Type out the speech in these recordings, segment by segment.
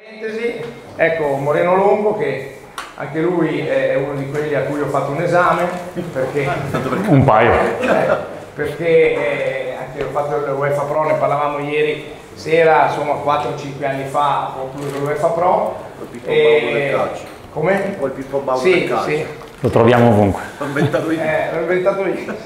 Ecco Moreno Longo, che anche lui è uno di quelli a cui ho fatto un esame, perché un paio, perché anche ho fatto l'UEFA Pro, ne parlavamo ieri sera, insomma 4-5 anni fa ho concluso l'UEFA Pro. Come? Un po' il Pippo Baudo sì, del calcio. sì. lo troviamo ovunque. L'ho inventato io. L'ho inventato io.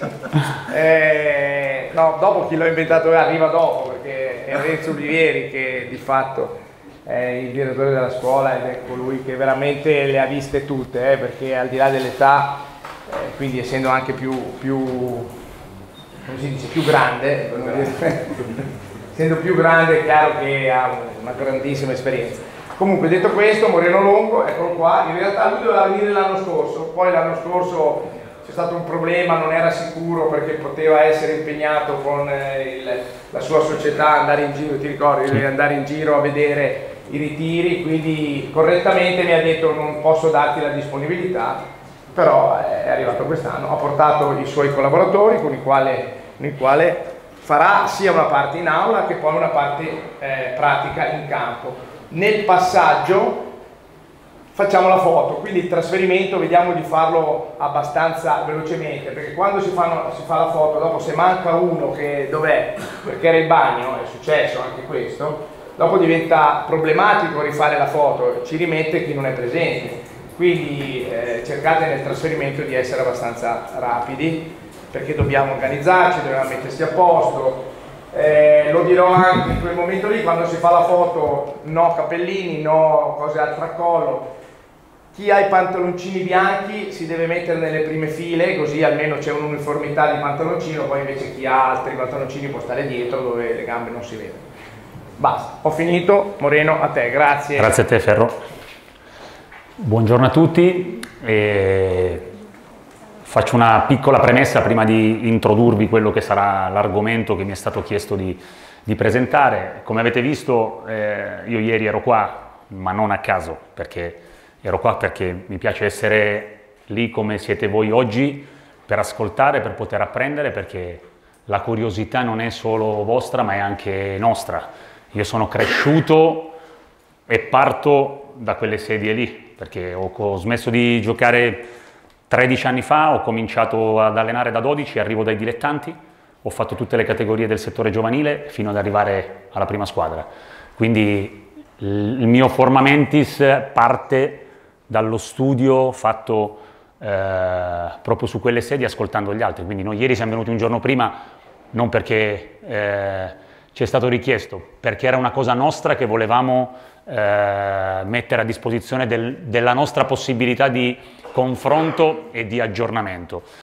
No, dopo chi l'ha inventato arriva dopo, perché è Renzo Olivieri che di fatto è il direttore della scuola ed è colui che veramente le ha viste tutte, perché al di là dell'età, quindi essendo anche come si dice, più grande, essendo più grande è chiaro che ha una grandissima esperienza. Comunque, detto questo, Moreno Longo, eccolo qua, in realtà lui doveva venire l'anno scorso, poi l'anno scorso c'è stato un problema, non era sicuro perché poteva essere impegnato con la sua società, andare in giro, ti ricordi, dovevi andare in giro a vedere i ritiri, quindi correttamente mi ha detto non posso darti la disponibilità, però è arrivato quest'anno, ha portato i suoi collaboratori con i quali farà sia una parte in aula che poi una parte pratica in campo. Nel passaggio facciamo la foto, quindi il trasferimento vediamo di farlo abbastanza velocemente, perché quando si fa la foto, dopo se manca uno che dov'è, perché era in bagno, è successo anche questo, dopo diventa problematico rifare la foto, ci rimette chi non è presente, quindi cercate nel trasferimento di essere abbastanza rapidi, perché dobbiamo organizzarci, dobbiamo mettersi a posto. Lo dirò anche in quel momento lì, quando si fa la foto, no cappellini, no cose al tracollo. Chi ha i pantaloncini bianchi si deve mettere nelle prime file, così almeno c'è un'uniformità di pantaloncino, poi invece chi ha altri pantaloncini può stare dietro dove le gambe non si vedono. Basta, ho finito. Moreno, a te, grazie. Grazie a te Ferro. Buongiorno a tutti. Faccio una piccola premessa prima di introdurvi quello che sarà l'argomento che mi è stato chiesto di presentare. Come avete visto, io ieri ero qua, ma non a caso, perché ero qua perché mi piace essere lì come siete voi oggi, per ascoltare, per poter apprendere, perché la curiosità non è solo vostra, ma è anche nostra. Io sono cresciuto e parto da quelle sedie lì, perché ho smesso di giocare 13 anni fa, ho cominciato ad allenare da 12, arrivo dai dilettanti, ho fatto tutte le categorie del settore giovanile fino ad arrivare alla prima squadra. Quindi il mio formamentis parte dallo studio fatto proprio su quelle sedie ascoltando gli altri. Quindi noi ieri siamo venuti un giorno prima non perché ci è stato richiesto, perché era una cosa nostra che volevamo mettere a disposizione della nostra possibilità di confronto e di aggiornamento.